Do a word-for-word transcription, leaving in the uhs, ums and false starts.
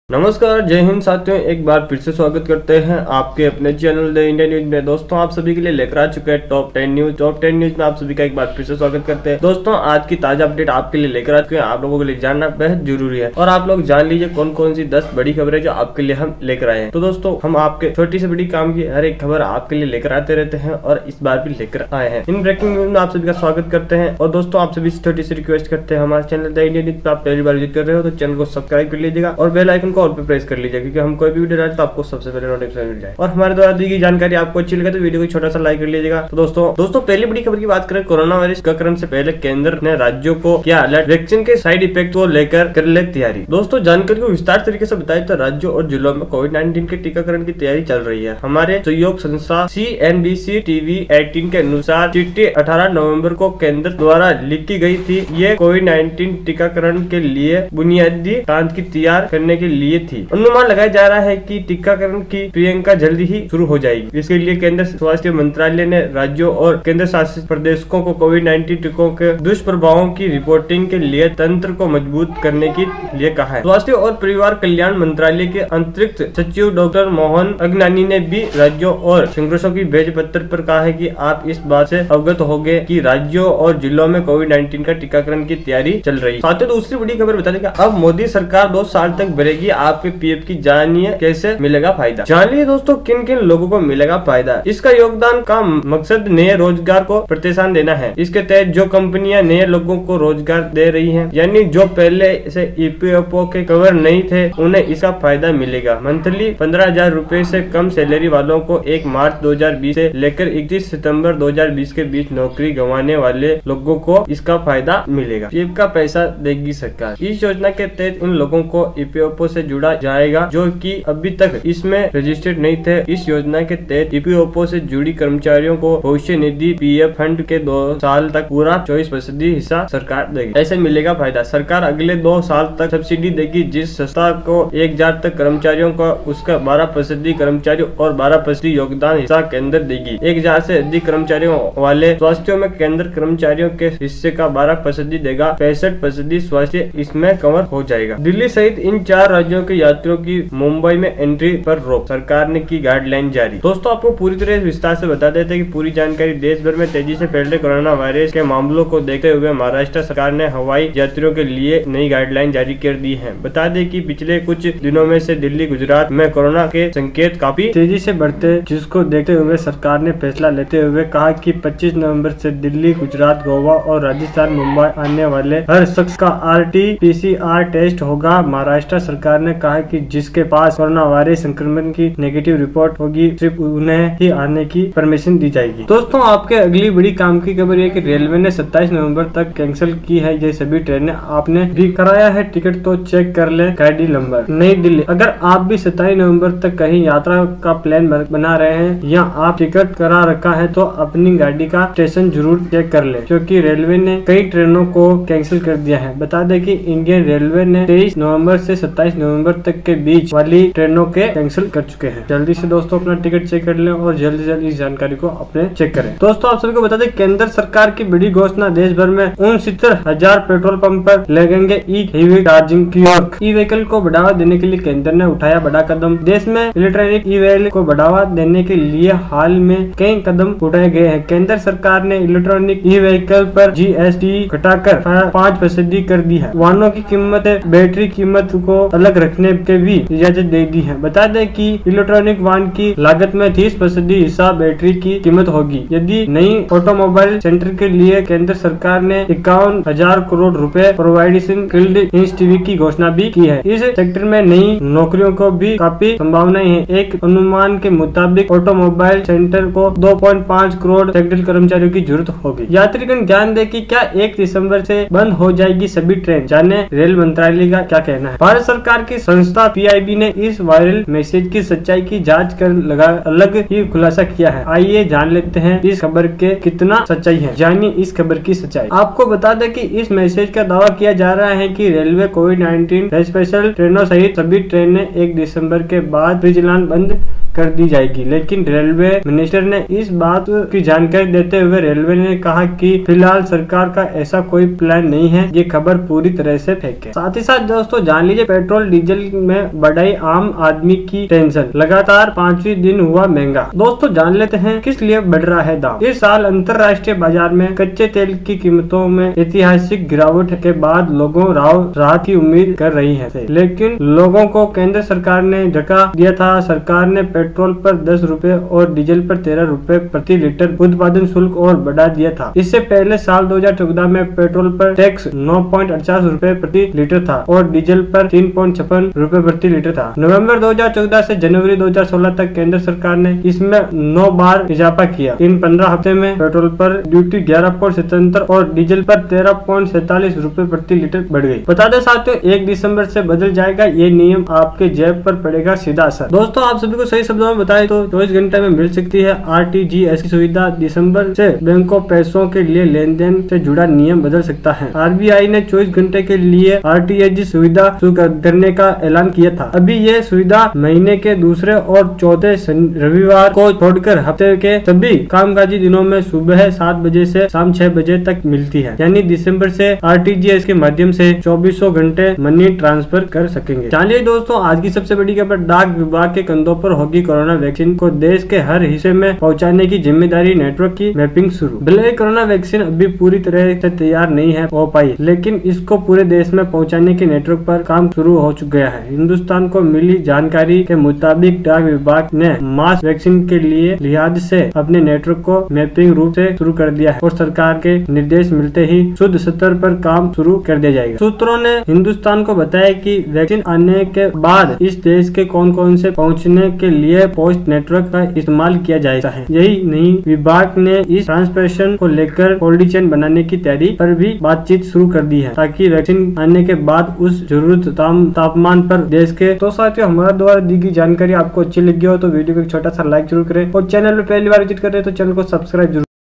नमस्कार, जय हिंद साथियों। एक बार फिर से स्वागत करते हैं आपके अपने चैनल द इंडियन न्यूज में। दोस्तों, आप सभी के लिए लेकर आ चुके हैं top ten news. Top ten news में आप सभी का एक बार फिर से स्वागत करते हैं। दोस्तों, आज की ताजा अपडेट आपके लिए लेकर आ चुके हैं। आप लोगों के लिए जानना बेहद जरूरी है और आप लोग जान लीजिए कौन कौन सी दस बड़ी खबरें जो आपके लिए हम लेकर आए हैं। तो दोस्तों, हम आपके छोटी से बड़ी काम की हर एक खबर आपके लिए लेकर आते रहते हैं और इस बार भी लेकर आए हैं। इन ब्रेकिंग न्यूज में आप सभी का स्वागत करते हैं। और दोस्तों, आप सभी छोटी सी रिक्वेस्ट करते हैं, हमारे चैनल द इंडियन न्यूज पे आप पहली बार विजिट कर रहे हो तो चैनल को सब्सक्राइब कर लीजिएगा और बेल आइकन को ऑल पे प्रेस कर लीजिएगा, क्योंकि हम कोई भी वीडियो डालते तो आपको सबसे पहले नोटिफिकेशन मिल जाए। और हमारे द्वारा दी गई जानकारी आपको अच्छी लगे तो वीडियो को छोटा सा लाइक कर लीजिएगा। तो दोस्तों दोस्तों पहली बड़ी खबर की बात करें, कोरोना वायरस टीकाकरण से पहले केंद्र ने राज्यों को किया अलर्ट, वैक्सीन के साइड इफेक्ट को लेकर कर ले तैयारी। दोस्तों, जानकारी को विस्तार तरीके से बताएं तो राज्यों और जिलों में कोविड नाइन्टीन के टीकाकरण की तैयारी चल रही है। हमारे सहयोग संस्था C N B C TV अठारह के अनुसार चिट्ठी अठारह नवंबर को केंद्र द्वारा लिखी गई थी। ये कोविड नाइन्टीन टीकाकरण के लिए बुनियादी ढांचे की तैयार करने के लिए थी। अनुमान लगाया जा रहा है कि टीकाकरण की प्रियंका जल्दी ही शुरू हो जाएगी। इसके लिए केंद्र स्वास्थ्य मंत्रालय ने राज्यों और केंद्र शासित प्रदेशों को कोविड नाइन्टीन टीकों के दुष्प्रभावों की रिपोर्टिंग के लिए तंत्र को मजबूत करने के लिए कहा है। स्वास्थ्य और परिवार कल्याण मंत्रालय के अतिरिक्त सचिव डॉक्टर मोहन अगनानी ने भी राज्यों और संघर्षों की भेज पत्र पर कहा है कि आप इस बात से अवगत होंगे कि राज्यों और जिलों में कोविड नाइन्टीन का टीकाकरण की तैयारी चल रही है। साथ ही दूसरी बड़ी खबर बता दें कि अब मोदी सरकार दो साल तक भरेगी आपके पी एफ की। जानिए कैसे मिलेगा फायदा। जानिए दोस्तों किन किन लोगों को मिलेगा फायदा। इसका योगदान का मकसद नए रोजगार को प्रोत्साहन देना है। इसके तहत जो कंपनियां नए लोगों को रोजगार दे रही हैं, यानी जो पहले से ई पी एफ ओ के कवर नहीं थे, उन्हें इसका फायदा मिलेगा। मंथली पंद्रह हजार रूपए से कम सैलरी वालों को एक मार्च दो हजार बीस से लेकर इकतीस सितंबर दो हजार बीस के बीच नौकरी गंवाने वाले लोगों को इसका फायदा मिलेगा। पी एफ का पैसा देगी सरकार। इस योजना के तहत इन लोगों को ई पी एफ ओ से जुड़ा जाएगा जो कि अभी तक इसमें रजिस्टर्ड नहीं थे। इस योजना के तहत ई पी एफ ओ से जुड़ी कर्मचारियों को भविष्य निधि पी एफ फंड के दो साल तक पूरा चौबीस फीसदी हिस्सा सरकार देगी। ऐसे मिलेगा फायदा। सरकार अगले दो साल तक सब्सिडी देगी। जिस संस्था को एक हजार तक कर्मचारियों को उसका बारह फीसदी कर्मचारियों और बारह फीसदी योगदान हिस्सा केंद्र देगी। एक हजार से अधिक कर्मचारियों वाले स्वास्थ्य में केंद्र कर्मचारियों के हिस्से का बारह फीसदी देगा। पैंसठ फीसदी स्वास्थ्य इसमें कवर हो जाएगा। दिल्ली सहित इन चार राज्यों के यात्रियों की मुंबई में एंट्री पर रोक, सरकार ने की गाइडलाइन जारी। दोस्तों, आपको पूरी तरह विस्तार से बता देते हैं कि पूरी जानकारी। देश भर में तेजी से फैल रहे कोरोना वायरस के मामलों को देखते हुए महाराष्ट्र सरकार ने हवाई यात्रियों के लिए नई गाइडलाइन जारी कर दी है। बता दें कि पिछले कुछ दिनों में से दिल्ली गुजरात में कोरोना के संकेत काफी तेजी से बढ़ते, जिसको देखते हुए सरकार ने फैसला लेते हुए कहा कि पच्चीस नवंबर से दिल्ली, गुजरात, गोवा और राजस्थान, मुंबई आने वाले हर शख्स का R T P C R test होगा। महाराष्ट्र सरकार ने कहा कि जिसके पास कोरोना वायरस संक्रमण की नेगेटिव रिपोर्ट होगी सिर्फ उन्हें ही आने की परमिशन दी जाएगी। दोस्तों, आपके अगली बड़ी काम की खबर है कि रेलवे ने सत्ताईस नवंबर तक कैंसिल की है ये सभी ट्रेनें। आपने भी कराया है टिकट तो चेक कर ले गाड़ी नंबर। नई दिल्ली, अगर आप भी सत्ताईस नवंबर तक कहीं यात्रा का प्लान बना रहे हैं या आप टिकट करा रखा है तो अपनी गाड़ी का स्टेशन जरूर चेक कर ले, क्योंकि रेलवे ने कई ट्रेनों को कैंसिल कर दिया है। बता दें कि इंडियन रेलवे ने तेईस नवंबर से सत्ताईस नवंबर तक के बीच वाली ट्रेनों के कैंसिल कर चुके हैं। जल्दी से दोस्तों अपना टिकट चेक कर लें और जल्दी से जल्दी इस जानकारी को अपने चेक करें। दोस्तों, आप सभी को बता दें केंद्र सरकार की बड़ी घोषणा। देश भर में उनसत्तर हजार पेट्रोल पंप पर लगेंगे E V charging kiosk. E vehicle को बढ़ावा देने के लिए केंद्र ने उठाया बड़ा कदम। देश में इलेक्ट्रॉनिक ई व्हीकल को बढ़ावा देने के लिए हाल में कई कदम उठाए गए हैं। केंद्र सरकार ने इलेक्ट्रॉनिक ई व्हीकल पर जी एस टी घटाकर पाँच फीसदी कर दी है। वाहनों की कीमत, बैटरी कीमत को अलग रखने के भी इजाजत दे दी है। बता दें कि इलेक्ट्रॉनिक वाहन की लागत में तीस फीसदी हिस्सा बैटरी की कीमत होगी। यदि नई ऑटोमोबाइल सेक्टर के लिए केंद्र सरकार ने इक्यावन हजार करोड़ रुपए प्रोवाइडेशन फील्ड इंस्टीट्यूट की घोषणा भी की है। इस सेक्टर में नई नौकरियों को भी काफी संभावनाएं हैं। एक अनुमान के मुताबिक ऑटोमोबाइल सेक्टर को दो पॉइंट पाँच करोड़ टेक्निकल कर्मचारियों की जरूरत होगी। यात्रीगण ध्यान दें कि क्या एक दिसंबर से बंद हो जाएगी सभी ट्रेन। जाने रेल मंत्रालय का क्या कहना है। भारत सरकार की संस्था पी आई बी ने इस वायरल मैसेज की सच्चाई की जांच कर लगा अलग ही खुलासा किया है। आइए जान लेते हैं इस खबर के कितना सच्चाई है। जानिए इस खबर की सच्चाई। आपको बता दें कि इस मैसेज का दावा किया जा रहा है कि रेलवे कोविड नाइन्टीन स्पेशल ट्रेनों सहित सभी ट्रेनें एक दिसंबर के बाद फ्रीजलान बंद कर दी जाएगी। लेकिन रेलवे मिनिस्टर ने इस बात की जानकारी देते हुए रेलवे ने कहा कि फिलहाल सरकार का ऐसा कोई प्लान नहीं है, ये खबर पूरी तरह से फेक है। साथ ही साथ दोस्तों जान लीजिए पेट्रोल डीजल में बढ़ाई आम आदमी की टेंशन, लगातार पांचवी दिन हुआ महंगा। दोस्तों जान लेते हैं किस लिए बढ़ रहा है दाम। इस साल अंतर्राष्ट्रीय बाजार में कच्चे तेल की कीमतों में ऐतिहासिक गिरावट के बाद लोगों राव राहत की उम्मीद कर रही है, लेकिन लोगों को केंद्र सरकार ने झटका दिया था। सरकार ने पेट्रोल पर दस रुपए और डीजल पर तेरह रुपए प्रति लीटर उत्पादन शुल्क और बढ़ा दिया था। इससे पहले साल दो हजार चौदह में पेट्रोल पर टैक्स नौ पॉइंट अड़चास रूपए प्रति लीटर था और डीजल पर तीन पॉइंट छप्पन रूपए प्रति लीटर था। नवंबर दो हजार चौदह से जनवरी दो हजार सोलह तक केंद्र सरकार ने इसमें नौ बार इजाफा किया। इन पंद्रह हफ्ते में पेट्रोल पर ड्यूटी ग्यारह पॉइंट सतहत्तर और डीजल पर तेरह पॉइंट सैतालीस रूपए प्रति लीटर बढ़ गई। बता दें साथियों एक दिसंबर से बदल जाएगा ये नियम, आपके जेब पर पड़ेगा सीधा असर। दोस्तों आप सभी को सही शब्दों में बताएं तो चौबीस घंटे में मिल सकती है आर टी जी एस की सुविधा। दिसंबर से बैंकों पैसों के लिए लेन देन से जुड़ा नियम बदल सकता है। आर बी आई ने चौबीस घंटे के लिए आर टी जी एस सुविधा शुरू करने का ऐलान किया था। अभी ये सुविधा महीने के दूसरे और चौथे रविवार को छोड़कर हफ्ते के सभी कामकाजी दिनों में सुबह सात बजे से शाम छह बजे तक मिलती है। यानी दिसंबर से आर टी जी एस के माध्यम से चौबीसों घंटे मनी ट्रांसफर कर सकेंगे। जानिए दोस्तों आज की सबसे बड़ी खबर, डाक विभाग के कंधों पर होगी कोरोना वैक्सीन को देश के हर हिस्से में पहुंचाने की जिम्मेदारी, नेटवर्क की मैपिंग शुरू। भले कोरोना वैक्सीन अभी पूरी तरह से तैयार नहीं है हो पाई, लेकिन इसको पूरे देश में पहुंचाने के नेटवर्क पर काम शुरू हो चुका है। हिंदुस्तान को मिली जानकारी के मुताबिक डाक विभाग ने मास वैक्सीन के लिए लिहाज से अपने नेटवर्क को मैपिंग रूप से शुरू कर दिया है और सरकार के निर्देश मिलते ही शुद्ध स्तर पर काम शुरू कर दिया जाएगा। सूत्रों ने हिंदुस्तान को बताया कि वैक्सीन आने के बाद इस देश के कौन कौन से पहुंचने के लिए पोस्ट नेटवर्क का इस्तेमाल किया जाएगा है। यही नहीं, विभाग ने इस ट्रांसपोर्टेशन को लेकर कोल्ड चेन बनाने की तैयारी पर भी बातचीत शुरू कर दी है, ताकि वैक्सीन आने के बाद उस जरूरत तापमान पर देश के। तो साथियों हमारा द्वारा दी गई जानकारी आपको अच्छी लगी हो तो वीडियो को एक छोटा सा लाइक जरूर करें और चैनल में पहली बार विजिट कर रहे हैं तो चैनल को सब्सक्राइब जरूर